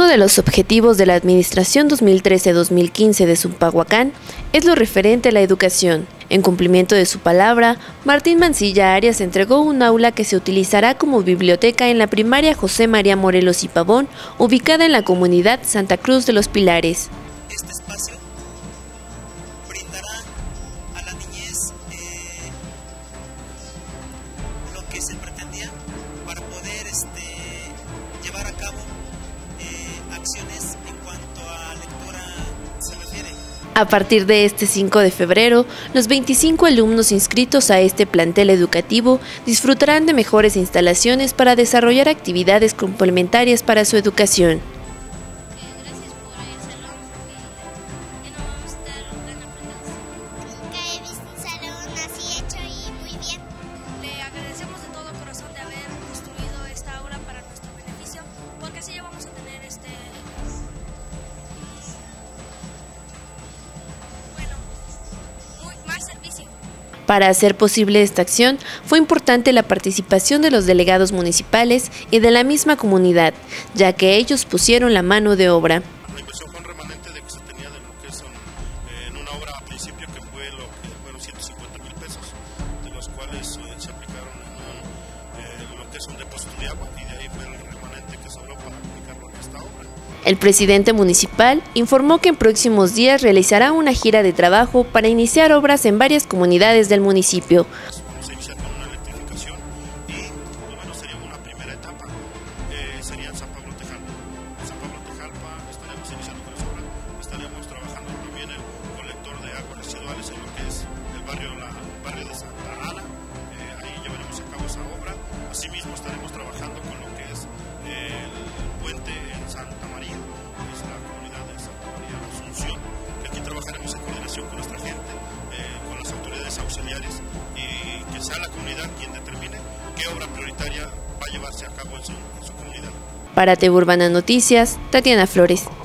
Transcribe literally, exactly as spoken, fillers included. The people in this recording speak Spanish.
Uno de los objetivos de la Administración dos mil trece a dos mil quince de Zumpahuacán es lo referente a la educación. En cumplimiento de su palabra, Martín Mancilla Arias entregó un aula que se utilizará como biblioteca en la primaria José María Morelos y Pavón, ubicada en la comunidad Santa Cruz de los Pilares. Este espacio brindará a la niñez eh, lo que se pretendía para poder este, llevar a cabo eh, acciones en cuanto a lectura se refiere. A partir de este cinco de febrero, los veinticinco alumnos inscritos a este plantel educativo disfrutarán de mejores instalaciones para desarrollar actividades complementarias para su educación. Para hacer posible esta acción, fue importante la participación de los delegados municipales y de la misma comunidad, ya que ellos pusieron la mano de obra. La inversión fue un remanente de que se tenía de lo que es un, eh, en una obra a principio que fue lo que fueron ciento cincuenta mil pesos, de los cuales eh, se aplicaron en un, eh, lo que es un depósito de agua, y de ahí fue el remanente que sobró para aplicarlo en esta obra. El presidente municipal informó que en próximos días realizará una gira de trabajo para iniciar obras en varias comunidades del municipio. Vamos a iniciar con una electrificación y lo menos sería una primera etapa, eh, sería en San Pablo Tejalpa. En San Pablo Tejalpa estaremos iniciando con esa obra, estaremos trabajando también el colector de aguas residuales en lo que es el barrio, la, el barrio de Santa Ana, eh, ahí llevaremos a cabo esa obra. Asimismo estaremos trabajando con lo que es eh, el puente en Santa María, que es la comunidad de Santa María Asunción, que aquí trabajaremos en coordinación con nuestra gente, eh, con las autoridades auxiliares, y que sea la comunidad quien determine qué obra prioritaria va a llevarse a cabo en su, en su comunidad. Para T V Urbana Noticias, Tatiana Flores.